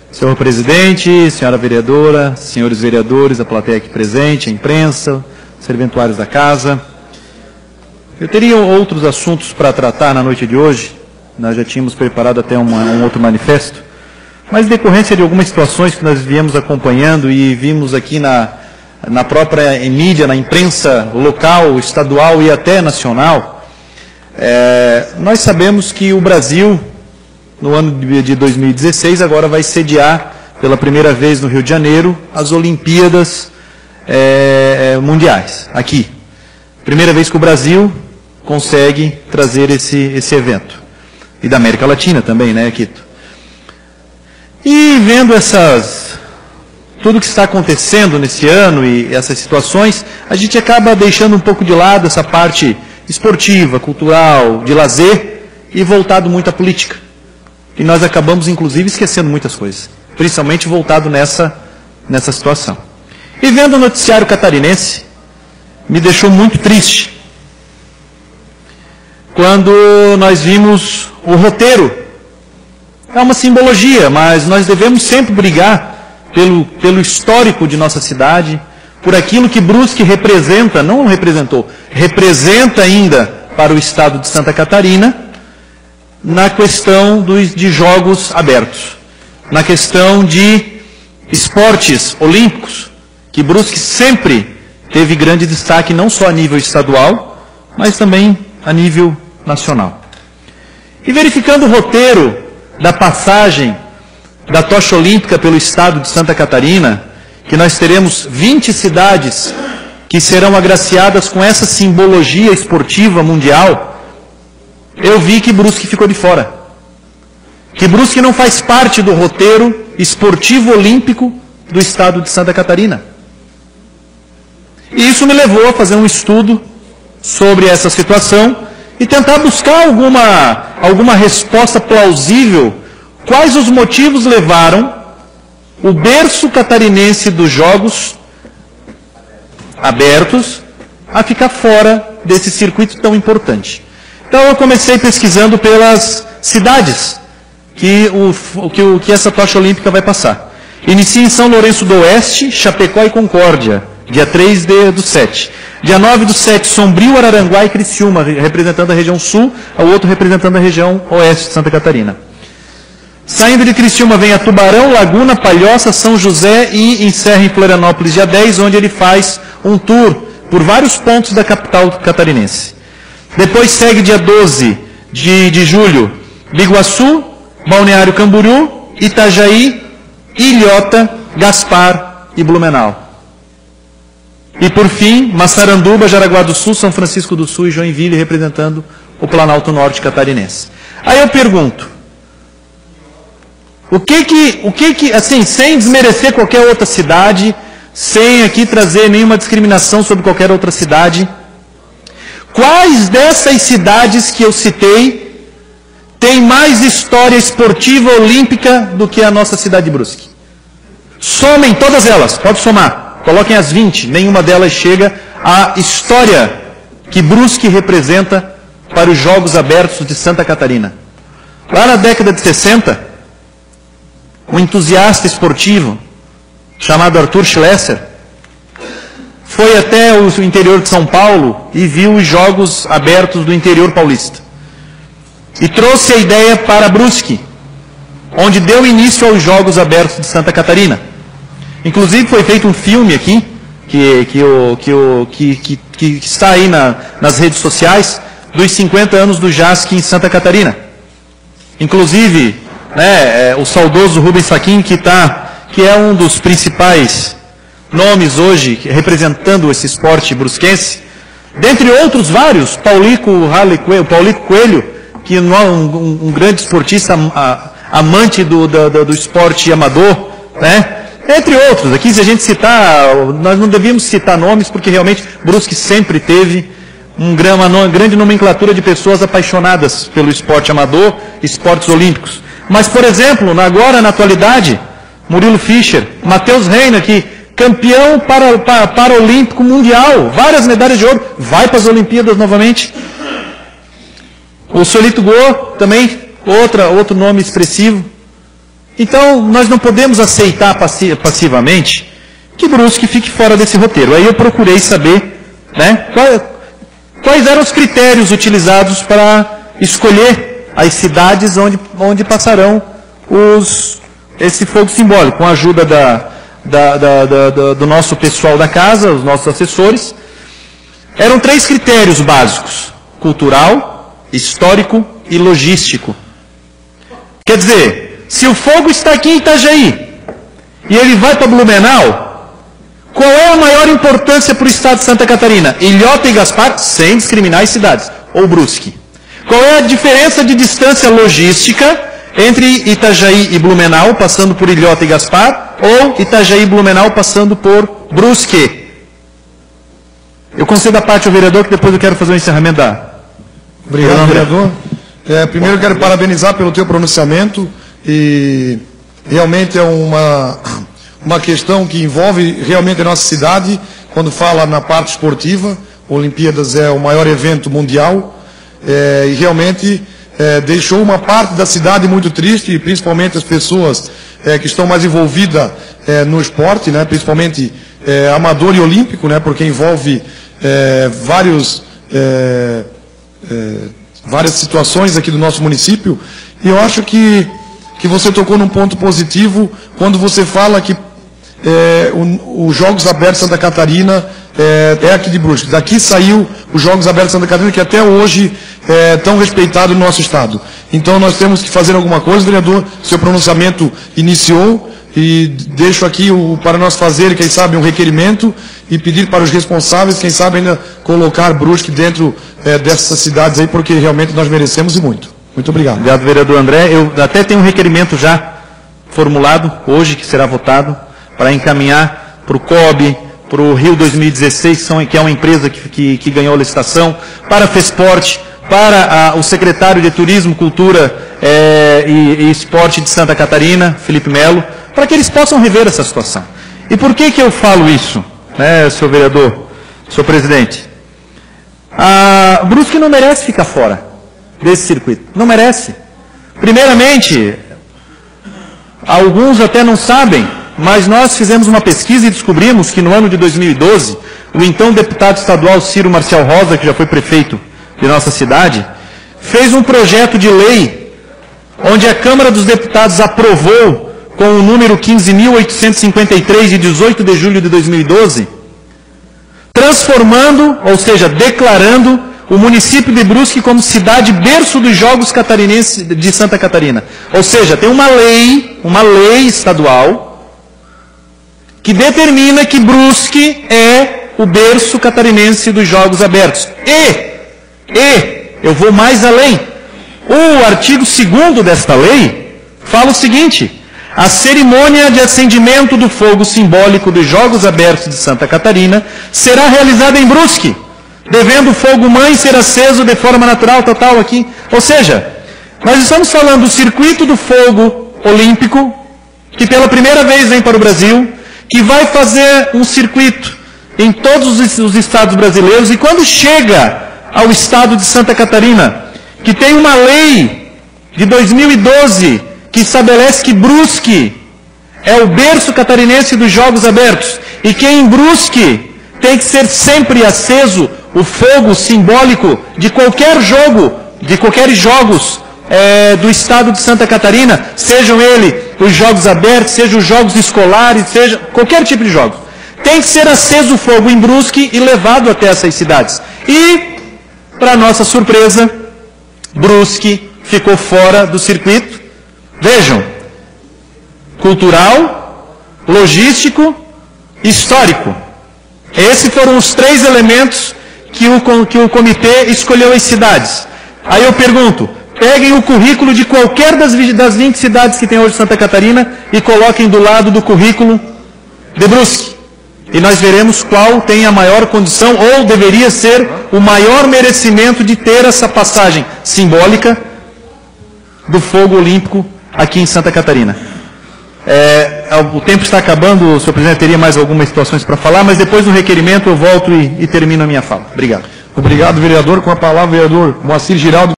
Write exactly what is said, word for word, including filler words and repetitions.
Senhor presidente, senhora vereadora, senhores vereadores, a plateia aqui presente, a imprensa, serventuários da casa. Eu teria outros assuntos para tratar na noite de hoje, nós já tínhamos preparado até uma, um outro manifesto, mas em decorrência de algumas situações que nós viemos acompanhando e vimos aqui na, na própria mídia, na imprensa local, estadual e até nacional, é, nós sabemos que o Brasil, no ano de dois mil e dezesseis, agora vai sediar pela primeira vez no Rio de Janeiro as Olimpíadas é, Mundiais, aqui. Primeira vez que o Brasil consegue trazer esse, esse evento. E da América Latina também, né, Quito? E vendo essas, tudo que está acontecendo nesse ano e essas situações, a gente acaba deixando um pouco de lado essa parte esportiva, cultural, de lazer e voltado muito à política. E nós acabamos, inclusive, esquecendo muitas coisas, principalmente voltado nessa, nessa situação. E vendo o noticiário catarinense, me deixou muito triste, quando nós vimos o roteiro. É uma simbologia, mas nós devemos sempre brigar pelo, pelo histórico de nossa cidade, por aquilo que Brusque representa, não representou, representa ainda para o estado de Santa Catarina, na questão dos, de jogos abertos, na questão de esportes olímpicos, que Brusque sempre teve grande destaque, não só a nível estadual, mas também a nível nacional. E verificando o roteiro da passagem da tocha olímpica pelo estado de Santa Catarina, que nós teremos vinte cidades que serão agraciadas com essa simbologia esportiva mundial, eu vi que Brusque ficou de fora. Que Brusque não faz parte do roteiro esportivo olímpico do estado de Santa Catarina. E isso me levou a fazer um estudo sobre essa situação e tentar buscar alguma, alguma resposta plausível, quais os motivos levaram o berço catarinense dos jogos abertos a ficar fora desse circuito tão importante. Então eu comecei pesquisando pelas cidades que, o, que, o, que essa tocha olímpica vai passar. Inicia em São Lourenço do Oeste, Chapecó e Concórdia, dia três do sete. Dia nove do sete, Sombrio, Araranguá e Criciúma, representando a região sul, o outro representando a região oeste de Santa Catarina. Saindo de Criciúma vem a Tubarão, Laguna, Palhoça, São José e encerra em Florianópolis, dia dez, onde ele faz um tour por vários pontos da capital catarinense. Depois segue dia doze de, de julho, Biguaçu, Balneário Camboriú, Itajaí, Ilhota, Gaspar e Blumenau. E por fim, Massaranduba, Jaraguá do Sul, São Francisco do Sul e Joinville, representando o Planalto Norte catarinense. Aí eu pergunto, o que que, o que que, assim, sem desmerecer qualquer outra cidade, sem aqui trazer nenhuma discriminação sobre qualquer outra cidade, quais dessas cidades que eu citei tem mais história esportiva olímpica do que a nossa cidade de Brusque? Somem todas elas, pode somar. Coloquem as vinte, nenhuma delas chega à história que Brusque representa para os Jogos Abertos de Santa Catarina. Lá na década de sessenta, um entusiasta esportivo chamado Arthur Schlesser foi até o interior de São Paulo e viu os Jogos Abertos do interior paulista. E trouxe a ideia para Brusque, onde deu início aos Jogos Abertos de Santa Catarina. Inclusive foi feito um filme aqui, que, que, o, que, o, que, que, que está aí na, nas redes sociais, dos cinquenta anos do J A S C em Santa Catarina. Inclusive, né, é, o saudoso Rubens Fachin, que, tá, que é um dos principais nomes hoje representando esse esporte brusquense, dentre outros vários, Paulico, Coelho, Paulico Coelho, que é um, um, um grande esportista, a, amante do, do, do esporte amador, né? Entre outros, aqui se a gente citar, nós não devíamos citar nomes, porque realmente Brusque sempre teve um, uma grande nomenclatura de pessoas apaixonadas pelo esporte amador, esportes olímpicos. Mas, por exemplo, agora na atualidade, Murilo Fischer, Matheus Reina, que campeão para, para, paralímpico mundial, várias medalhas de ouro, vai para as Olimpíadas novamente. O Solito Go, também, outra, outro nome expressivo. Então, nós não podemos aceitar passi passivamente que Brusque fique fora desse roteiro. Aí eu procurei saber, né, quais, quais eram os critérios utilizados para escolher as cidades onde, onde passarão os, esse fogo simbólico, com a ajuda da, da, da, da, da, do nosso pessoal da casa, os nossos assessores. Eram três critérios básicos: cultural, histórico e logístico. Quer dizer, se o fogo está aqui em Itajaí e ele vai para Blumenau, qual é a maior importância para o estado de Santa Catarina? Ilhota e Gaspar, sem discriminar as cidades, ou Brusque. Qual é a diferença de distância logística entre Itajaí e Blumenau, passando por Ilhota e Gaspar, ou Itajaí e Blumenau, passando por Brusque? Eu concedo a parte ao vereador, que depois eu quero fazer o encerramento da... Obrigado, vereador. É, primeiro eu quero parabenizar pelo teu pronunciamento, e realmente é uma, uma questão que envolve realmente a nossa cidade. Quando fala na parte esportiva, Olimpíadas é o maior evento mundial, é, e realmente é, deixou uma parte da cidade muito triste, e principalmente as pessoas é, que estão mais envolvidas é, no esporte, né, principalmente é, amador e olímpico, né, porque envolve é, vários, é, é, várias situações aqui do nosso município. E eu acho que, que você tocou num ponto positivo quando você fala que é, os Jogos Abertos Santa Catarina é, é aqui de Brusque. Daqui saiu os Jogos Abertos Santa Catarina, que até hoje é tão respeitado no nosso estado. Então nós temos que fazer alguma coisa, vereador. Seu pronunciamento iniciou, e deixo aqui o, para nós fazer, quem sabe, um requerimento e pedir para os responsáveis, quem sabe, ainda colocar Brusque dentro é, dessas cidades aí, porque realmente nós merecemos e muito. Muito obrigado. Obrigado, vereador André. Eu até tenho um requerimento já formulado hoje, que será votado, para encaminhar para o C O B, para o Rio dois mil e dezesseis, que é uma empresa que, que, que ganhou a licitação, para a FESPORT, para a, o secretário de Turismo, Cultura é, e, e Esporte de Santa Catarina, Felipe Melo, para que eles possam rever essa situação. E por que que eu falo isso, né, senhor vereador, senhor presidente? A Brusque não merece ficar fora desse circuito. Não merece. Primeiramente, alguns até não sabem, mas nós fizemos uma pesquisa e descobrimos que no ano de dois mil e doze, o então deputado estadual Ciro Marcial Rosa, que já foi prefeito de nossa cidade, fez um projeto de lei onde a Câmara dos Deputados aprovou, com o número quinze mil oitocentos e cinquenta e três, de dezoito de julho de dois mil e doze, transformando, ou seja, declarando o município de Brusque como cidade berço dos Jogos Catarinenses de Santa Catarina. Ou seja, tem uma lei, uma lei estadual, que determina que Brusque é o berço catarinense dos Jogos Abertos. E, e, eu vou mais além, o artigo segundo desta lei fala o seguinte: a cerimônia de acendimento do fogo simbólico dos Jogos Abertos de Santa Catarina será realizada em Brusque, devendo o fogo-mãe ser aceso de forma natural, total aqui. Ou seja, nós estamos falando do circuito do fogo olímpico, que pela primeira vez vem para o Brasil, que vai fazer um circuito em todos os estados brasileiros, e quando chega ao estado de Santa Catarina, que tem uma lei de dois mil e doze, que estabelece que Brusque é o berço catarinense dos Jogos Abertos, e que em Brusque tem que ser sempre aceso o fogo simbólico de qualquer jogo, de qualquer jogos é, do estado de Santa Catarina, sejam ele os Jogos Abertos, sejam os Jogos Escolares, seja qualquer tipo de jogos. Tem que ser aceso o fogo em Brusque e levado até essas cidades. E, para nossa surpresa, Brusque ficou fora do circuito. Vejam, cultural, logístico, histórico. Esses foram os três elementos que o, que o comitê escolheu as cidades. Aí eu pergunto, peguem o currículo de qualquer das, das vinte cidades que tem hoje Santa Catarina e coloquem do lado do currículo de Brusque. E nós veremos qual tem a maior condição, ou deveria ser o maior merecimento de ter essa passagem simbólica do fogo olímpico aqui em Santa Catarina. É, o tempo está acabando, senhor presidente, teria mais algumas situações para falar, mas depois do requerimento eu volto e, e termino a minha fala. Obrigado. Obrigado, vereador. Com a palavra, vereador Moacir Giraldo.